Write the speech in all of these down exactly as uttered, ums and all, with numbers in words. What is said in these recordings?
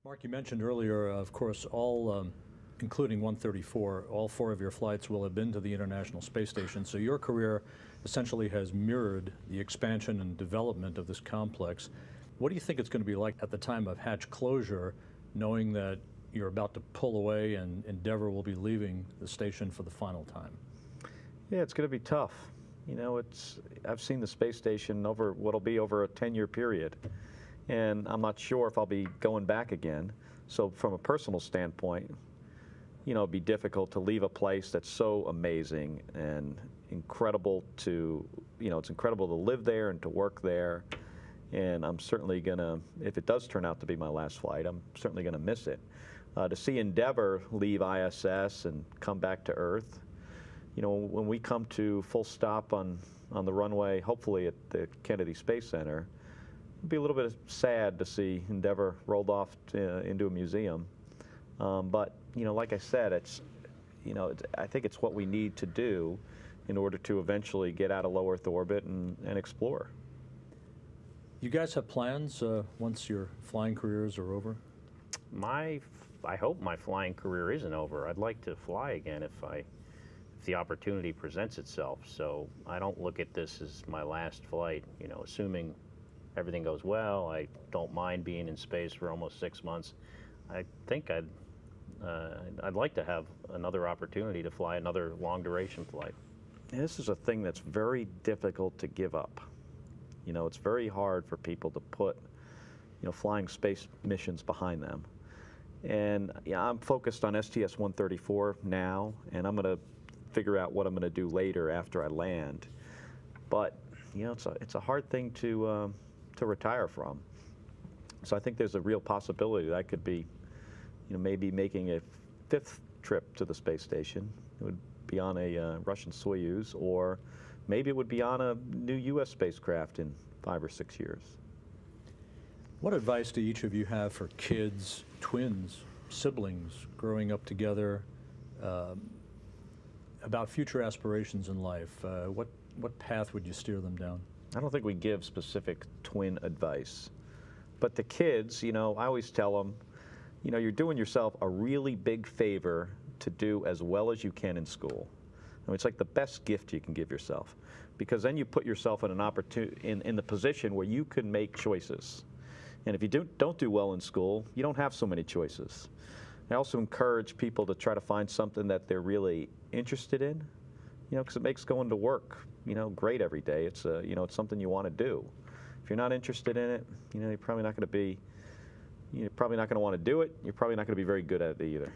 Mark, you mentioned earlier, uh, of course, all, um, including one thirty-four, all four of your flights will have been to the International Space Station. So your career essentially has mirrored the expansion and development of this complex. What do you think it's going to be like at the time of hatch closure, knowing that you're about to pull away and Endeavour will be leaving the station for the final time? Yeah, it's going to be tough. You know, it's, I've seen the space station over what'll be over a ten-year period, and I'm not sure if I'll be going back again. So from a personal standpoint, you know, it'd be difficult to leave a place that's so amazing and incredible to, you know, it's incredible to live there and to work there. And I'm certainly going to, if it does turn out to be my last flight, I'm certainly going to miss it. Uh, to see Endeavour leave I S S and come back to Earth, you know, when we come to full stop on, on the runway, hopefully at the Kennedy Space Center, it'd be a little bit sad to see Endeavour rolled off to, uh, into a museum. Um, but, you know, like I said, it's, you know, it's, I think it's what we need to do in order to eventually get out of low Earth orbit and, and explore. You guys have plans uh, once your flying careers are over? My, I hope my flying career isn't over. I'd like to fly again if I, if the opportunity presents itself. So I don't look at this as my last flight. You know, assuming everything goes well, I don't mind being in space for almost six months. I think I'd, uh, I'd like to have another opportunity to fly another long duration flight. This is a thing that's very difficult to give up. You know, it's very hard for people to put, you know, flying space missions behind them. And yeah, I'm focused on S T S one thirty-four now, and I'm going to figure out what I'm going to do later after I land. But, you know, it's a, it's a hard thing to, um, to retire from. So I think there's a real possibility that I could be, you know, maybe making a fifth trip to the space station. It would be on a uh, Russian Soyuz, or maybe it would be on a new U S spacecraft in five or six years. What advice do each of you have for kids, twins, siblings growing up together um, about future aspirations in life? Uh, what, what path would you steer them down? I don't think we give specific twin advice. But the kids, you know, I always tell them, you know, you're doing yourself a really big favor to do as well as you can in school. I mean, it's like the best gift you can give yourself, because then you put yourself in an opportunity, in, in the position where you can make choices. And if you do, don't do well in school, you don't have so many choices. I also encourage people to try to find something that they're really interested in, you know, because it makes going to work, you know, great every day. It's, a, you know, it's something you want to do. If you're not interested in it, you know, you're probably not going to be, you're probably not going to want to do it. You're probably not going to be very good at it either.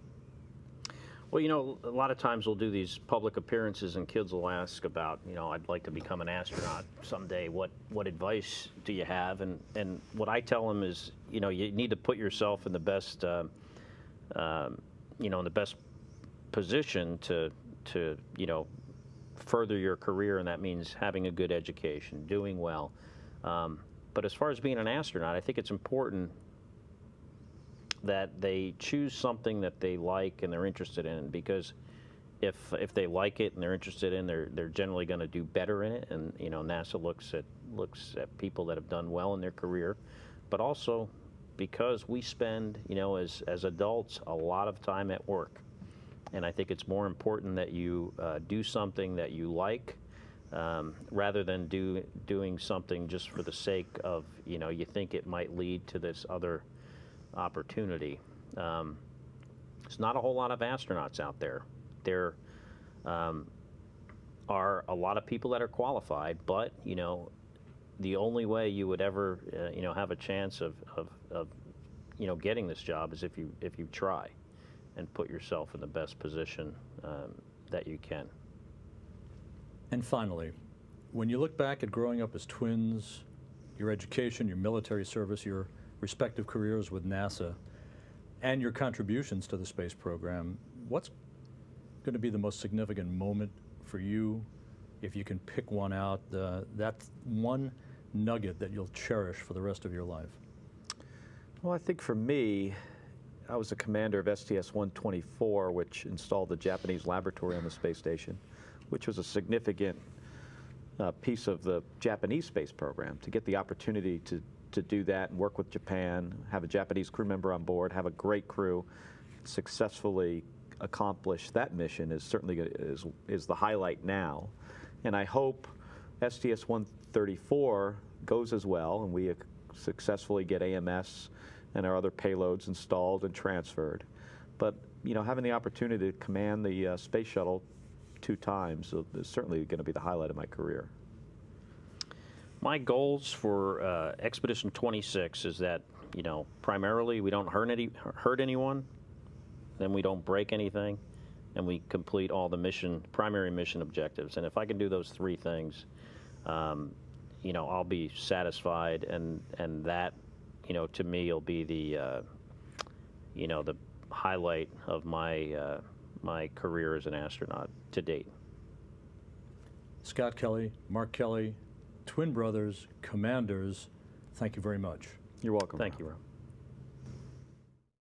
Well, you know, a lot of times we'll do these public appearances and kids will ask about, you know, I'd like to become an astronaut someday. What what advice do you have? And and what I tell them is, you know, you need to put yourself in the best, uh, um, you know, in the best position to to you know further your career, and that means having a good education, doing well. Um, but as far as being an astronaut, I think it's important that they choose something that they like and they're interested in, because if if they like it and they're interested in, they're they're generally going to do better in it. And you know, NASA looks at looks at people that have done well in their career, but also because we spend, you know, as as adults, a lot of time at work, and I think it's more important that you uh, do something that you like, um, rather than do doing something just for the sake of, you know, you think it might lead to this other opportunity. Um, there's not a whole lot of astronauts out there. There um, are a lot of people that are qualified, but you know, the only way you would ever uh, you know have a chance of, of, of you know getting this job is if you if you try and put yourself in the best position um, that you can. And finally, when you look back at growing up as twins, your education, your military service, your respective careers with NASA, and your contributions to the space program, what's going to be the most significant moment for you, if you can pick one out, uh, that one nugget that you'll cherish for the rest of your life? Well, I think for me, I was the commander of S T S one twenty-four, which installed the Japanese laboratory on the space station, which was a significant uh, piece of the Japanese space program, to get the opportunity to to do that and work with Japan, have a Japanese crew member on board, have a great crew, successfully accomplish that mission is certainly is, is the highlight now. And I hope S T S one thirty-four goes as well and we successfully get A M S and our other payloads installed and transferred. But you know, having the opportunity to command the uh, space shuttle two times is certainly going to be the highlight of my career. My goals for uh, Expedition twenty-six is that, you know, primarily we don't hurt any hurt anyone, then we don't break anything, and we complete all the mission primary mission objectives. And if I can do those three things, um, you know, I'll be satisfied, and and that, you know, to me, will be the, uh, you know, the highlight of my uh, my career as an astronaut to date. Scott Kelly, Mark Kelly, twin brothers, commanders, thank you very much. You're welcome. Thank you, Rob.